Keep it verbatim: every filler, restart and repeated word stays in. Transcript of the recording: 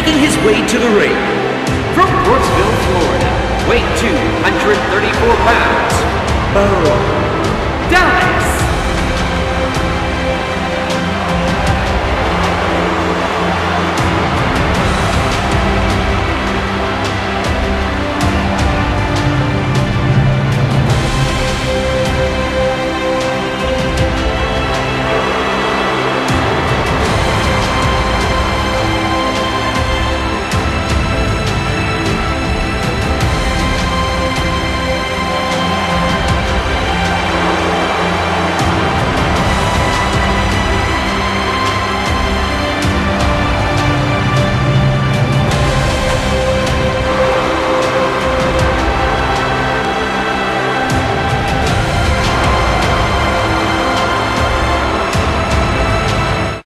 making his way to the ring. From Brooksville, Florida, weight two hundred thirty-four pounds, Bo Dallas.